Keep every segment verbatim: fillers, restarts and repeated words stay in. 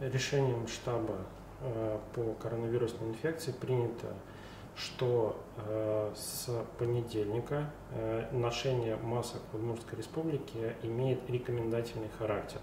Решением штаба по коронавирусной инфекции принято, что с понедельника ношение масок в Удмуртской республике имеет рекомендательный характер.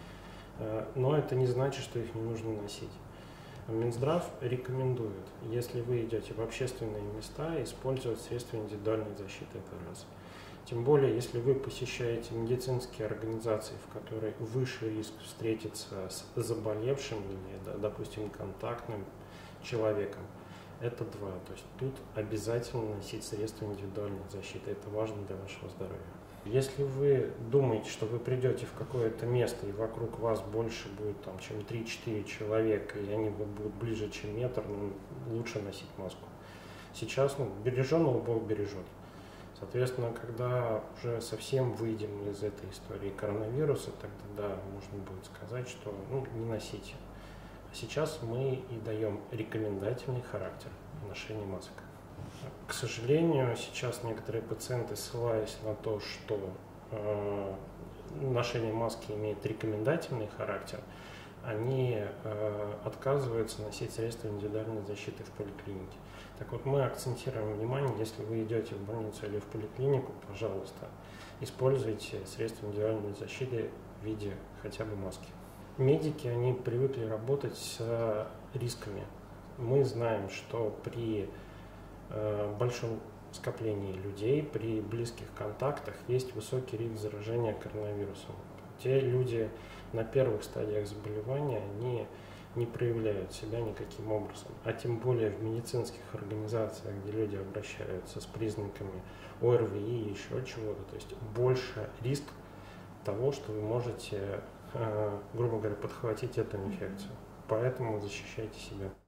Но это не значит, что их не нужно носить. Минздрав рекомендует, если вы идете в общественные места, использовать средства индивидуальной защиты, это раз. Тем более, если вы посещаете медицинские организации, в которых выше риск встретиться с заболевшим или, допустим, контактным человеком, это два. То есть тут обязательно носить средства индивидуальной защиты, это важно для вашего здоровья. Если вы думаете, что вы придете в какое-то место и вокруг вас больше будет, там, чем три-четыре человека, и они будут ближе, чем метр, ну, лучше носить маску. Сейчас, ну, береженого Бог бережет. Соответственно, когда уже совсем выйдем из этой истории коронавируса, тогда да, можно будет сказать, что ну, не носите. А сейчас мы и даем рекомендательный характер ношения масок. К сожалению, сейчас некоторые пациенты, ссылаясь на то, что э, ношение маски имеет рекомендательный характер, они э, отказываются носить средства индивидуальной защиты в поликлинике. Так вот, мы акцентируем внимание, если вы идете в больницу или в поликлинику, пожалуйста, используйте средства индивидуальной защиты в виде хотя бы маски. Медики, они привыкли работать с рисками. Мы знаем, что при э, большом скоплении людей, при близких контактах есть высокий риск заражения коронавирусом. Те люди на первых стадиях заболевания, они не проявляют себя никаким образом, а тем более в медицинских организациях, где люди обращаются с признаками ОРВИ и еще чего-то, то есть больше риск того, что вы можете, грубо говоря, подхватить эту инфекцию. Поэтому защищайте себя.